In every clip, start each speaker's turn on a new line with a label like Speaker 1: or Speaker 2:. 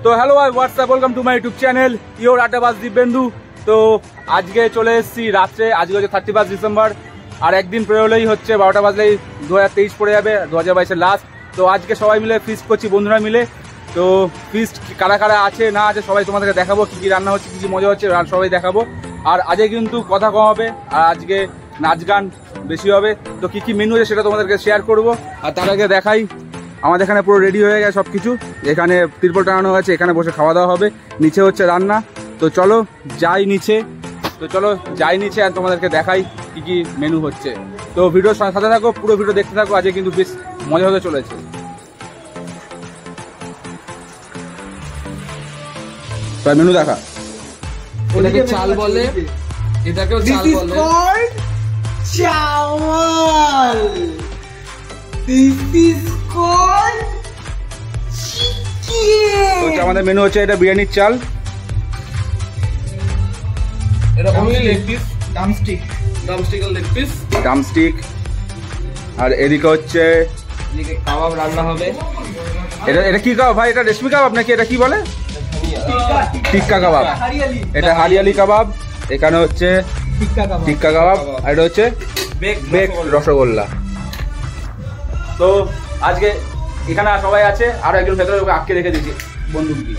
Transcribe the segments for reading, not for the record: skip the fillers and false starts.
Speaker 1: তো হ্যালো ভাই, what's up, welcome to my YouTube channel your Addabaaz Dipendu. তো আজকে চলে এসেছি রাত্রে, আজকে হচ্ছে 31 ডিসেম্বর, আর একদিন পরে হলেই হচ্ছে 12টা বাজলেই 2023 পড়ে যাবে, 2022-এর লাস্ট। তো আজকে সবাই মিলে ফিস্ট করছি, বন্ধুরা মিলে। তো ফিস্ট কারা কারা আছে না আছে সবাই তোমাদেরকে দেখাবো, কী কী রান্না হচ্ছে, কী কী মজা হচ্ছে সবাই দেখাবো। আর আজকে কিন্তু কথা কম হবে, আর আজকে নাচ গান বেশি হবে। তো কী কী মেনু আছে সেটা তোমাদেরকে শেয়ার করবো। আর তার আগে দেখাই, আমাদের এখানে পুরো রেডি হয়ে গেছে সব কিছু। এখানে তিরপল টানানো হয়েছে, এখানে বসে খাওয়া দাওয়া হবে, নিচে হচ্ছে রান্না। তো চলো যাই নিচে, আর তোমাদেরকে দেখাই কি কি মেনু হচ্ছে। তো ভিডিওর সাথে থাকো, পুরো ভিডিও দেখতে থাকো, আজকে কিন্তু বেশ মজা হতে চলেছে। মেনু দেখা,
Speaker 2: এটাকে চাল বলে, এটাকেও চাল বলে। চাওয়াল, দিস ইজ কল্ড চিকেন।
Speaker 1: তো আমাদের মেনু হচ্ছে এটা বিরিয়ানির চাল,
Speaker 2: এটা অনলি লেগ পিস, ড্রামস্টিক আর লেগ পিস,
Speaker 1: ড্রামস্টিক। আর এদিকে হচ্ছে
Speaker 2: এদিকে কাবাব রান্না হবে।
Speaker 1: এটা কি কাবাব ভাই? এটা রেশমি কাবাব নাকি এটা কি বলে? টিক্কা কাবাব। এটা হারিয়ালি কাবাব। এখানে হচ্ছে টিক্কা কাবাব, আর এটা হচ্ছে বেক রসগোল্লা। তো আজকে এখানে সবাই আছে, আরো একজন ভেতরে আটকে রেখে দিয়েছি বন্দুক দিয়ে।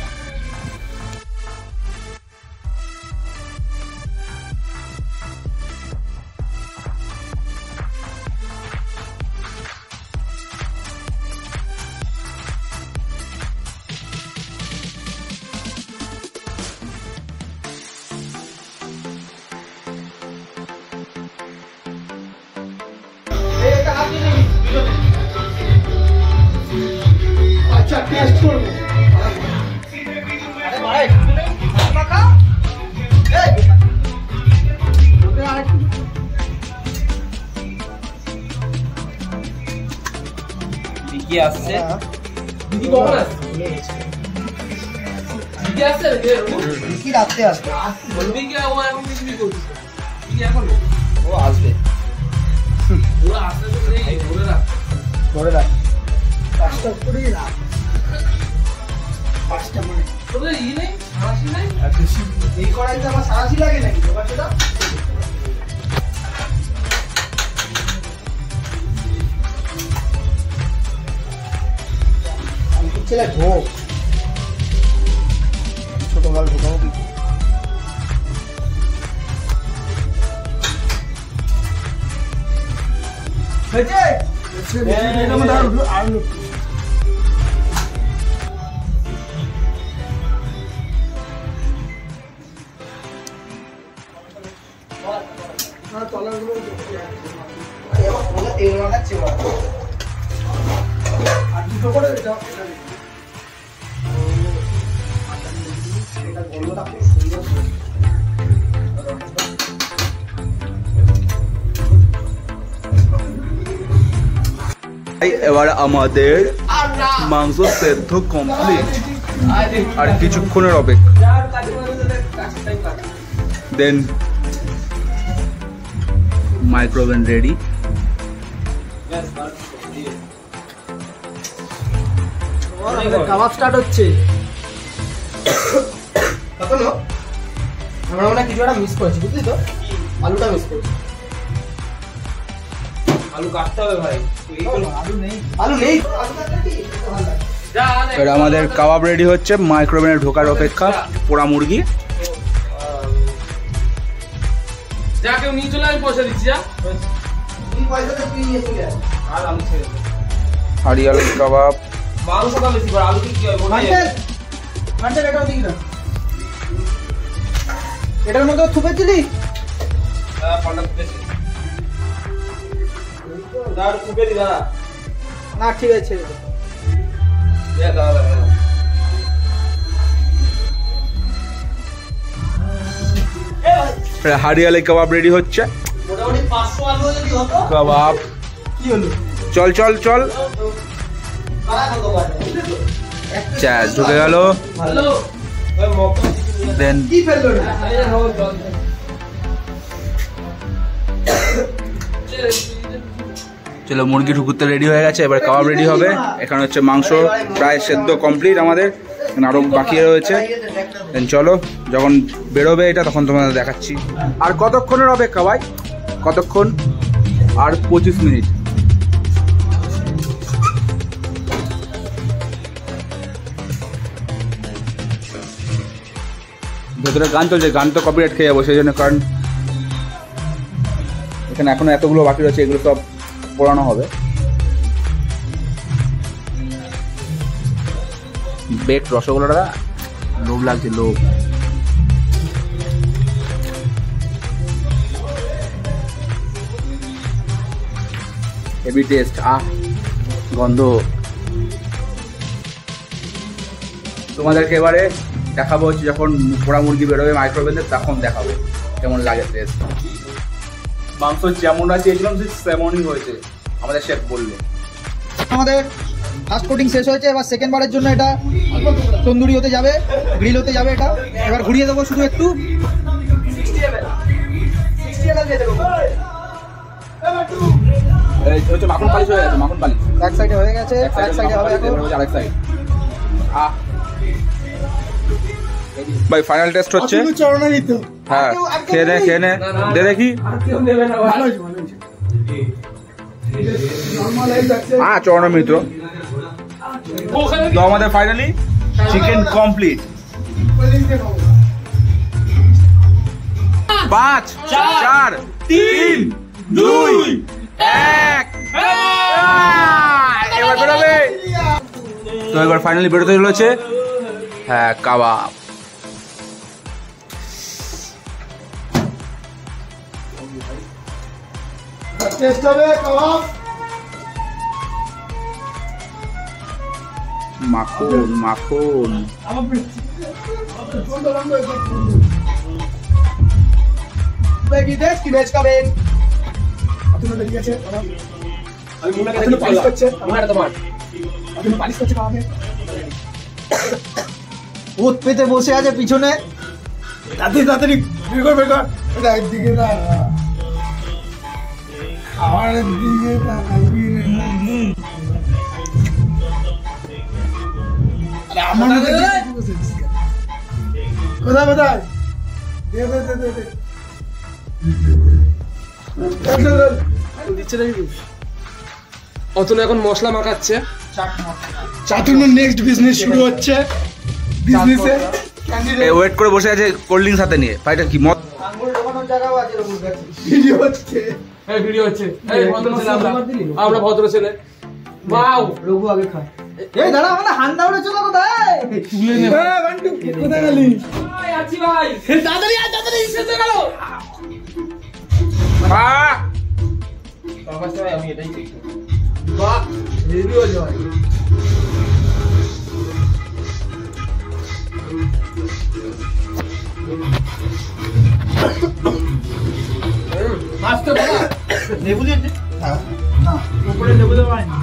Speaker 2: আচ্ছা, টেস্ট করব। আরে ভাই মাখা এই দিদি আসছে, দিদি কখন আসছে? দিদি আসছে, দিদি রাতে আসবে। বলবি কি ও এখন কিছু করছে? দিদি এখন ও আসবে, ও আসবে তো এই ধরে রাখ পাঁচটা করেই রাখ। পাঁচটা মানে তোদের ই নেই, সারাশি নাই। এই কড়াইতে আমার সারাশি লাগে নাকি? ব্যাপারটা ছেলে ঢোক, ছোট মাল ঢোকাও কি হয়েছে? আর
Speaker 1: এবার আমাদের মাংস সেদ্ধ কমপ্লিট, আর কিছুক্ষণের অপেক্ষা, then microwave ready.
Speaker 2: Kebab start হচ্ছে। এখনো আমরা মনে কিছু একটা মিস করেছি, বুঝলি তো? আলুটা মিস করেছি। আলু কাটতে হবে ভাই, আলু নেই।
Speaker 1: এবার আমাদের কাবাব রেডি হচ্ছে, মাইক্রোওভেনে ঢোকার অপেক্ষা। পোড়া মুরগি
Speaker 2: যা কেউ নিয়ে চলে, আমি পয়সা দিচ্ছি। যা তুই পয়সাটা তুই নিয়ে চলে আয়, আর আমি ছেড়ে দেব।
Speaker 1: হারিয়ালি কাবাব,
Speaker 2: মাংসটা বেশি করে, আলু কি হয়? মানটা এটাও দিই না, এটার মধ্যে থুপে দিলি। হ্যাঁ, পাল্টা থুপেছি। দাঁড় থুপে দি দাঁড়া। না ঠিক আছে, ছেড়ে দে। দাঁড়া।
Speaker 1: হারিয়ালি কাবাব রেডি হচ্ছে।
Speaker 2: মোটামুটি 500 আলু যদি হতো।
Speaker 1: কাবাব
Speaker 2: কি হলো?
Speaker 1: চল চল চল, চ্যাস ঢুকে গেল।
Speaker 2: হ্যালো
Speaker 1: দেন
Speaker 2: কি ফেললো না?
Speaker 1: চলো মুরগি ঢুকুতে রেডি হয়ে গেছে, এবার কাবাব রেডি হবে। এখানে হচ্ছে মাংস প্রায় সেদ্ধ কমপ্লিট আমাদের। এখানে আরো বাকি রয়েছে। চলো যখন বেরোবে এটা তখন তোমাদের দেখাচ্ছি। আর কতক্ষণের অপেক্ষা ভাই? কতক্ষণ? আর 25 মিনিট। ভেতরে গান চলছে, গান তো কপিরাইট খেয়ে যাবো, সেই জন্য। কারণ এখানে এখনো এতগুলো বাকি রয়েছে, এগুলো সব পড়ানো হবে। বেক রসগোল্লাটা লোভ লাগছে, লোভ। হেভি টেস্ট, গন্ধ। তোমাদেরকে এবারে দেখাবো হচ্ছে যখন পোড়া মুরগি বেরোবে মাইক্রোওভেনে, তখন দেখাবো কেমন লাগে টেস্ট। মাংস যেমনটা চেয়েছিলাম তেমনই হয়েছে, আমাদের শেফ বললো।
Speaker 2: আমাদের ফার্স্ট কোটিং শেষ হয়েছে, এবার সেকেন্ড বারের জন্য এটা তন্দুরি হতে যাবে, গ্রিল হতে যাবে। এটা এবার ঘুরিয়ে দেবো শুধু একটু।
Speaker 1: মাখন পালিশ হয়ে গেছে, মাখন পালিশ
Speaker 2: এক সাইডে হয়ে গেছে, এক সাইডে হবে
Speaker 1: আরেক সাইড। ভাই ফাইনাল টেস্ট হচ্ছে। হ্যাঁ খেয়ে নে, খেয়ে নে, দে দেখি। চরণ মিত্র। তো আমাদের ফাইনালি চিকেন কমপ্লিট। 5 4 3 2 1। এবার বেরোবে। তো এবার ফাইনালি বেরোতে চলেছে। হ্যাঁ, কাবাব। মাখন মাখন।
Speaker 2: ভূত পেতে বসে আছে পিছনে। তাড়াতাড়ি একদিকে না, আমার দিকে কোথায় কোথায়
Speaker 3: অতনু এখন মশলা মাখাচ্ছে।
Speaker 2: চাটুনুর নেক্সট বিজনেস শুরু হচ্ছে। বিজনেসে
Speaker 1: ওয়েট করে বসে আছে কোল্ড ড্রিঙ্কস হাতে নিয়ে। ভাইটা কি মত?
Speaker 2: আঙ্গুল ঢোকানোর জায়গাও আছে। ভিডিও হচ্ছে,
Speaker 3: এই ভিডিও হচ্ছে। এই ভদ্র ছেলে আমরা ভদ্র ছেলে। বাও
Speaker 2: রঘু আগে খা। এই দাঁড়া, আমাদের হান্ডা উড়ে চলো কোথায়? তুলে নে। এ বান্টু কোথায় গেলি?
Speaker 3: ভাই আছি ভাই। তাড়াতাড়ি আয়, তাড়াতাড়ি শেষ হয়ে গেল। আমি এটাই ঠিক। বাহ, হেভি হয়েছে ভাই। মাছটা বড়।
Speaker 2: লেবু দিয়েছে? হ্যাঁ, না উপরে লেবু দেওয়া হয়নি।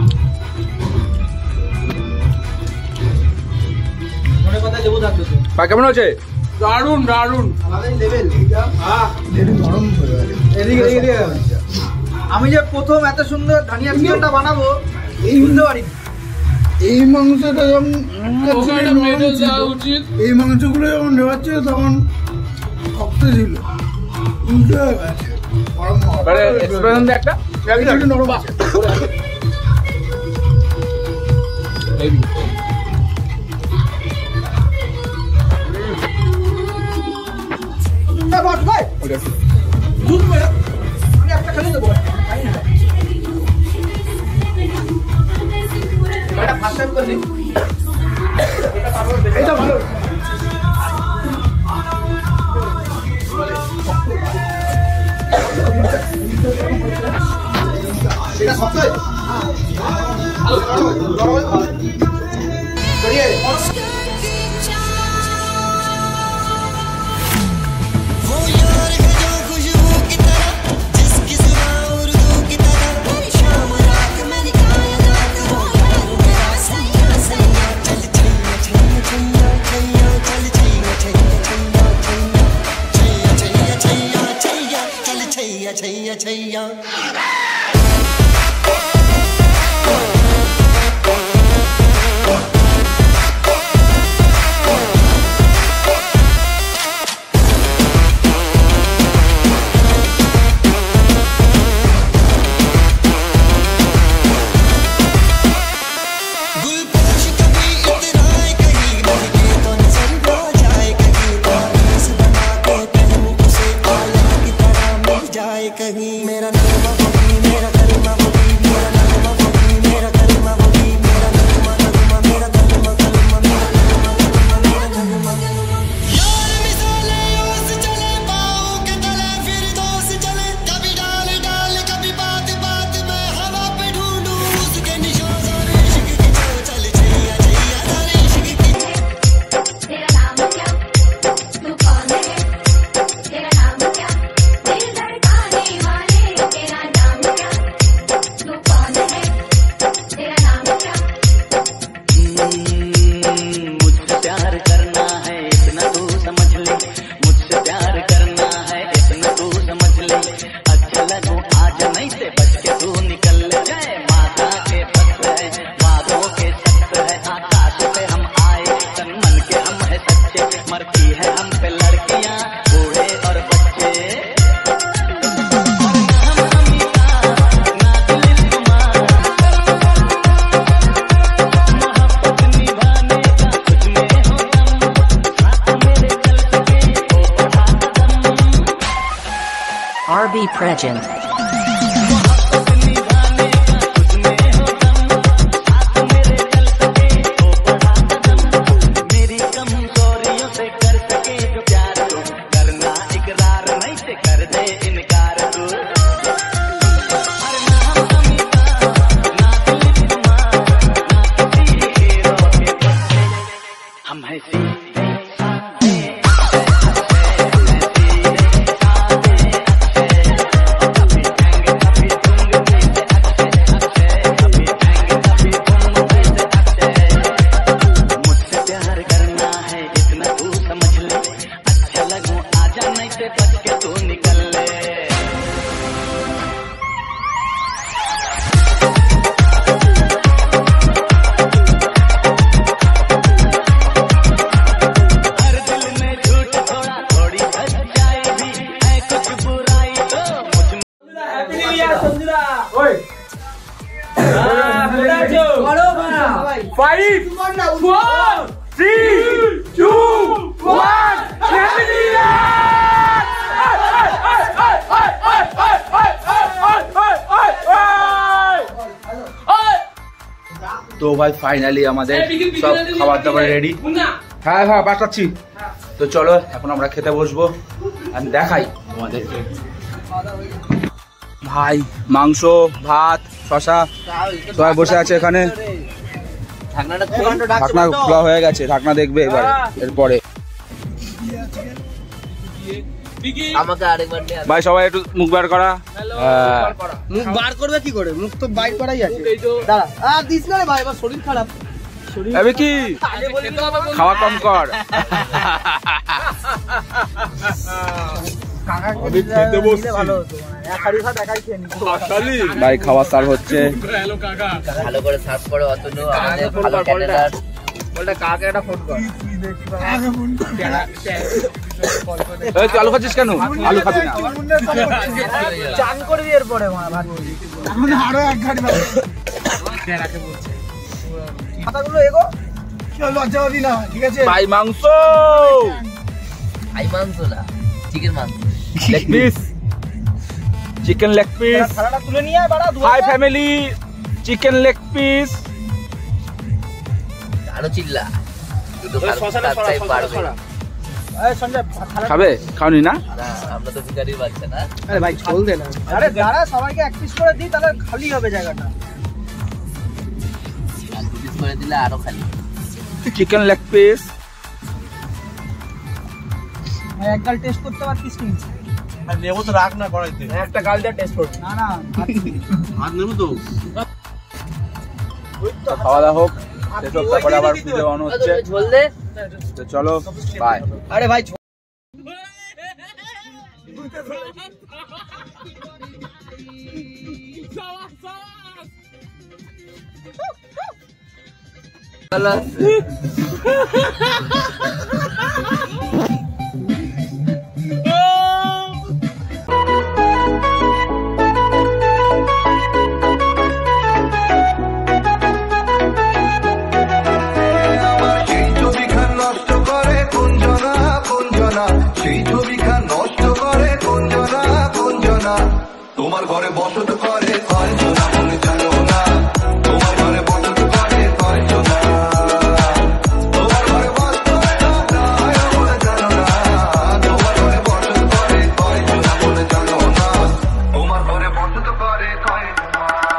Speaker 2: মনে কথা লেবু থাকতো তো।
Speaker 1: ভাই কেমন আছে?
Speaker 3: দারুন দারুন।
Speaker 2: আমাদের লেভেল এইটা। লেবু গরম হয়ে গেছে। এদিকে আমি যে প্রথম এত সুন্দর ধনিয়া চিকেনটা বানাবো এই বুঝতে পারিনি।
Speaker 4: এই মাংসটা যখন
Speaker 3: উচিত।
Speaker 4: এই মাংসগুলো যখন নেওয়াচ্ছিল তখন শক্ত ছিল, উল্টো হয়ে গেছে।
Speaker 1: একটা
Speaker 4: নরম আছে।
Speaker 2: একটা খেলে দেবো।
Speaker 4: এটা ভালো।
Speaker 2: এটা শক্ত হয়েছে।
Speaker 5: be present.
Speaker 1: তো ভাই ফাইনালি আমাদের সব খাবার দাবার রেডি। হ্যাঁ হ্যাঁ পাঠাচ্ছি। তো চলো এখন আমরা খেতে বসবো। আমি দেখাই তোমাদেরকে ভাই মাংস ভাত শশা সবাই বসে আছে এখানে। ঢাকনা খোলা হয়ে গেছে, ঢাকনা দেখবে এবার এরপরে। ভাই সবাই একটু মুখ বার করা।
Speaker 2: মুখ বার করবে কি করে? মুখ তো বাইর করাই আছে। দাঁড়া আর দিস না রে ভাই, এবার শরীর খারাপ।
Speaker 1: এবে কি খাওয়া কম কর। ভাই খাওয়া স্টার্ট হচ্ছে।
Speaker 6: ভালো করে সার্ভ করো অতনু, আমাদের ভালো ক্যান্ডিডেট বলটা কাকে একটা ফোন কর।
Speaker 1: এই তুই আলু খাচ্ছিস কেন? আলু খাবি না?
Speaker 2: চান করবি এরপরে আরো এক ঘাট মাথাগুলো এগো লজ্জা হবি না, ঠিক আছে?
Speaker 1: ভাই মাংস
Speaker 6: আই মাংস না, চিকেন মাংস,
Speaker 1: leg piece, chicken leg piece.
Speaker 2: থালাটা তুলে নিয়ে আয় বাড়া।
Speaker 1: Hi family, chicken leg piece.
Speaker 6: আরো চিল্লা দুটো সাবস্ক্রাইব বাড়বে।
Speaker 2: এই সঞ্জয়
Speaker 1: খাবে? খাওনি না?
Speaker 6: না আমরা তো ভিখারির বাচ্চা না।
Speaker 2: আরে ভাই ঝোল দে না। আরে দাঁড়া, সবাইকে এক পিস করে দিই, তাহলে খালি হবে জায়গাটা।
Speaker 6: আর দু পিস করে দিলে আরো খালি।
Speaker 1: Chicken leg piece.
Speaker 2: ভাই এক গাল টেস্ট করতে পারতিস কি?
Speaker 3: আর নেবো তো রাখ না করাইতে।
Speaker 2: একটা গাল দিয়ে টেস্ট করব। না না
Speaker 3: আর নেবো তো।
Speaker 1: খাওয়া দাওয়া হোক, তারপরে আবার ভিডিও অন হচ্ছে।
Speaker 6: ঝোল দে।
Speaker 1: তো চলো বাই।
Speaker 2: আরে ভাই
Speaker 7: তোমার ঘরে বসত করে কয়জনা মনে জানো না, তোমার ঘরে বসত করে কয়জনা, তোমার ঘরে বসত মনে জানো না, তোমার ঘরে বসত করে কয়জনা মনে জানো না, তোমার ঘরে বসত করে কয়জনা।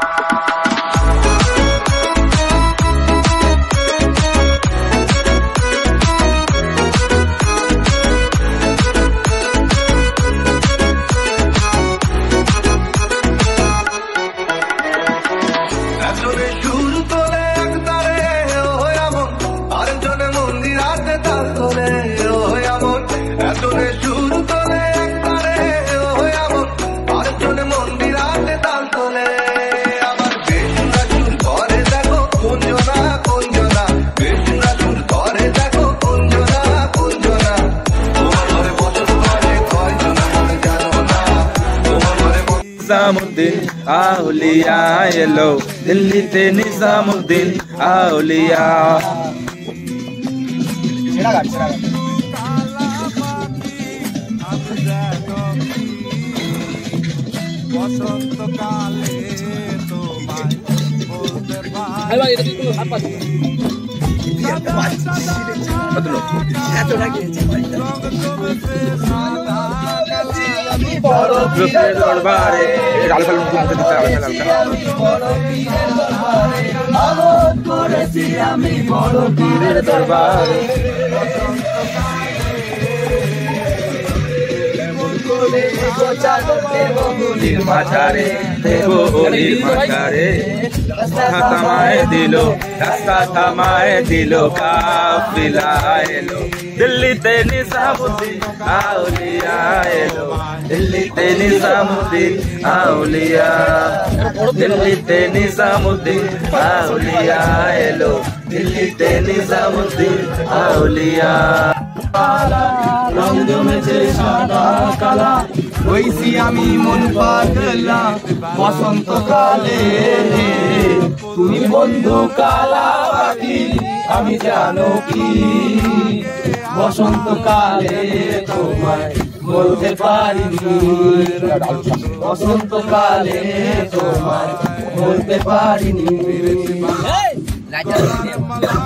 Speaker 1: নিজামুদ্দিন আউলিয়া এলো দিল্লিতে, নিজামুদ্দিন আউলিয়া।
Speaker 7: বসন্তকালে তোমায় বলতে পারি
Speaker 3: ভাই এটা কি কোনো হাত পাচ্ছি
Speaker 1: দরবারে আলু ফালু মুখে দিতে দরবারে অলির মাঝারে দেব অলির মাঝারে থামায় দিল রাস্তা থামায় দিল কাফিলা এলো দিল্লিতে নিজামুদ্দিন আউলিয়া এলো দিল্লিতে নিজামুদ্দিন আউলিয়া দিল্লিতে নিজামুদ্দিন আউলিয়া এলো দিল্লিতে নিজামুদ্দিন আউলিয়া
Speaker 2: রং জমেছে সাদা কালা হইছি আমি মন পাগলা বসন্তকালে তুমি বন্ধু কালা পাখি আমি জানো কি বসন্তকালে তোমায় বলতে পারিনি বসন্তকালে তোমায় বলতে পারিনি